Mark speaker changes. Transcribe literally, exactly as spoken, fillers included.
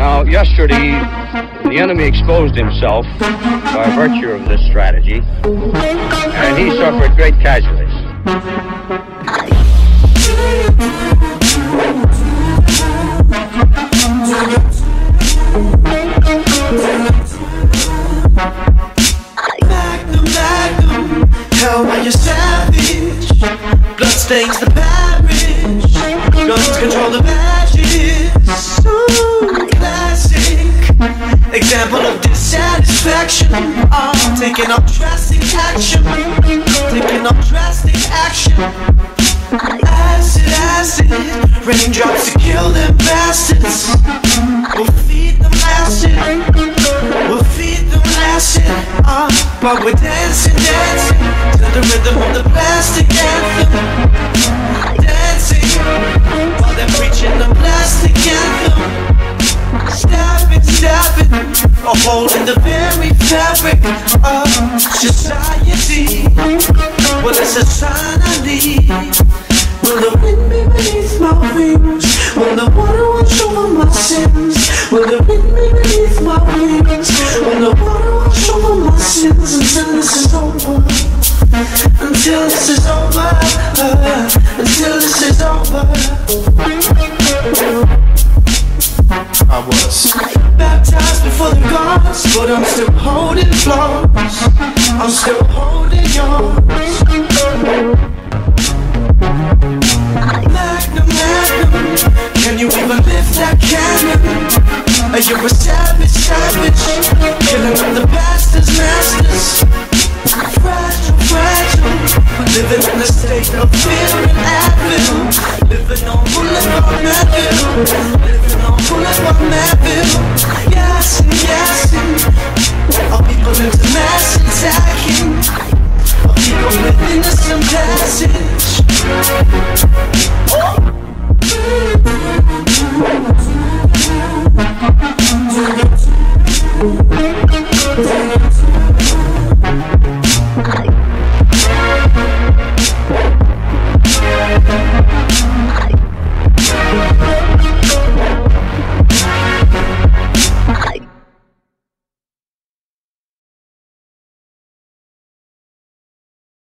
Speaker 1: Now, yesterday, the enemy exposed himself by virtue of this strategy, and he suffered great casualties.
Speaker 2: Magnum, Magnum, hell by your savage. Blood stains the parish. Guns control the badges. Ooh, classic example of dissatisfaction. I'm taking up drastic action. Taking up drastic action. Acid, acid, raindrops to kill them bastards. We'll feed them acid. We'll feed them acid. Uh, but we're dancing, dancing to the rhythm of the plastic anthem. Dancing while they're preaching the plastic anthem. Stab it, stab it, a hole in the very fabric of society. Well, it's a sign I need. Will the wind be beneath my wings? Will the water wash over my sins? Will the wind be beneath my wings? Will the water wash over my sins? Until this is over. Until this is over. Uh, until this is over. I was baptized before the gods, but I'm still holding flaws. I'm still holding yours. Magnum, Magnum, can you even lift that cannon? Are you a savage, savage, killing all the bastards, masters? Fragile, fragile, living in a state of fear and advil. Living on Boulevard Madville. Living on Boulevard Madville. Yassing, yassing, our people into mass attacking. Our people with innocent passage. Oh.